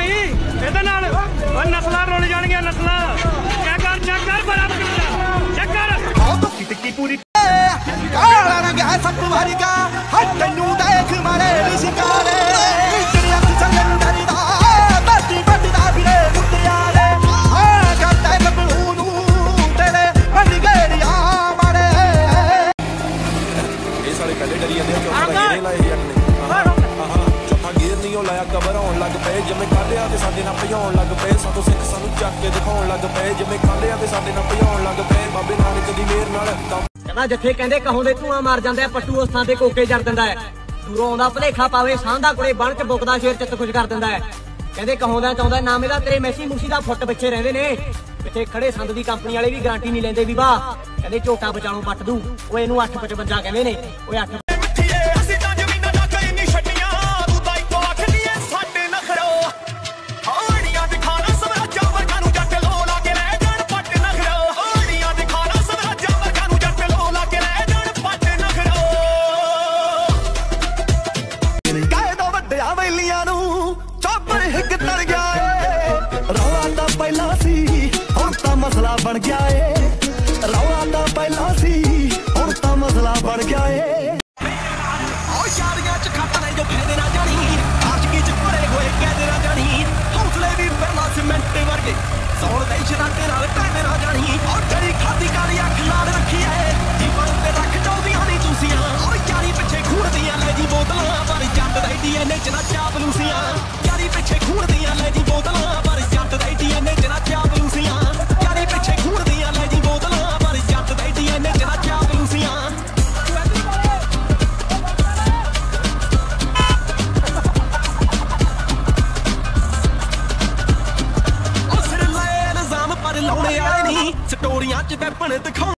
नहीं ਇਹਦੇ ਨਾਲ ਉਹ ਨਸਲਾਂ ਰੁੱਲ ਜਾਣਗੀਆਂ ਨਸਲਾਂ ਚੈੱਕ ਕਰ ਬੜਾ ਚੈੱਕ ਕਰ ਟਿੱਕੀ ਪੂਰੀ ਕਾਲਾ ਰੰਗ ਹੈ ਸੱਪ ਵਰਗਾ ਹੱਟ ਤੈਨੂੰ ਦੇਖ ਮਾਰੇ ਵਿਸ਼ਕਾਰੇ ਤੇਰੇ ਅੱਖ ਚੰਦਰੀ ਦਾ ਬੱਤੀ ਬੱਟਦਾ ਵੀਰੇ ਮੁੱਟਿਆਰੇ ਹਾਂ ਕਰਦਾ ਗੱਭਰੂ ਨੂੰ ਤੇਰੇ ਬੰਦ ਗੇੜੀਆਂ ਮਾਰੇ ਇਹ ਸਾਲੇ ਪਹਿਲੇ ਡਰੀ ਜਾਂਦੇ ਆ ਚੌਥਾ ਗੇਰੇ ਲਾਏ ਯਾਰ ਨੇ ਚੌਥਾ ਗੇਰ ਨਹੀਂ ਉਹ ਲਾਇਆ ਕਬਰ ਆਉਣ ਲੱਗ ਪਏ ਜਿਵੇਂ ਕਾਲਿਆ ਤੇ ਸਾਡੇ ਨਾਲ ਭਜਾਉਣ ਲੱਗ ਪਏ ਸਾਤੋਂ ਸਿੱਖ ਸਾਨੂੰ ਚੱਕ ਕੇ ਦਿਖਾਉਣ ਲੱਗ ਪਏ ਜਿਵੇਂ ਕਾਲਿਆ ਤੇ ਸਾਡੇ ਨਾਲ ਭਜਾਉਣ ਲੱਗ ਪਏ ਬਾਬੇ ਨਾਨਕ ਦੀ ਮਿਹਰ ਨਾਲ ਕਹਿੰਦਾ ਜਿੱਥੇ ਕਹਿੰਦੇ ਕਹੋਂ ਦੇ ਧੂਆਂ ਮਾਰ ਜਾਂਦੇ ਆ ਪੱਟੂ ਉਸ ਥਾਂ ਤੇ ਕੋਕੇ ਜੜ ਦਿੰਦਾ ਹੈ ਦੂਰੋਂ ਆਉਂਦਾ ਭਲੇਖਾ ਪਾਵੇ ਸਾਂਝਾ ਕੁੜੇ ਬਣ ਚ ਬੁਕਦਾ ਸ਼ੇਰ ਚਿੱਤ ਖੁਸ਼ ਕਰ ਦਿੰਦਾ ਹੈ ਕਹਿੰਦੇ ਕਹੋਂ ਦਾ ਚਾਹੁੰਦਾ ਨਾਮ ਇਹਦਾ ਤੇਰੇ ਮੈਸੀ ਮੂਸੀ ਦਾ ਫੁੱਟ ਪਿੱਛੇ ਰਹਿੰਦੇ ਨੇ ਪਿੱਛੇ ਖੜੇ ਸੰਦ ਦੀ ਕੰਪਨੀ ਵਾਲੇ ਵੀ ਗਾਰੰਟੀ ਨਹੀਂ ਲੈਂਦੇ ਵੀ ਵਾਹ ਕਹਿੰਦੇ ਝੋਟਾ ਬਚਾਣੋਂ ਪੱਟ ਦੂ ਉਹ ਇਹਨੂੰ 855 ਕਹਿੰਦੇ ਨੇ ਓਏ 8 मसला बन गया है रौला दा पहला सी हुण तां मसला बन गया है ओ यारियां च खट नहीं जो फैदे ना जानी आशिकी च पड़े होए कहदे ना जानी हौसले भी पहला सीमेंट वर्गे सौण दे शराते नाल कहदे ना जानी और जड़ी खादी काली अख नाल रखी है जीवन ते रख चौदियां नी चूसियां और यारी पिछे खून दियां ले जी बोतलां पर जंट दी डीएनए च ना चापलूसियां यारी पिछे खून दियां ले जी बोतलां पर जंट दी डीएनए च ना चापलूसियां ਸਟੋਰੀਆਂ ਚ ਵੈਪਨ ਦਿਖਾਉ